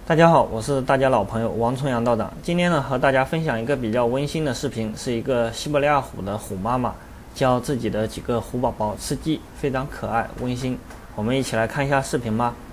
大家好，我是大家老朋友王重阳道长。今天呢，和大家分享一个比较温馨的视频，是一个西伯利亚虎的虎妈妈教自己的几个虎宝宝吃鸡，非常可爱温馨。我们一起来看一下视频吧。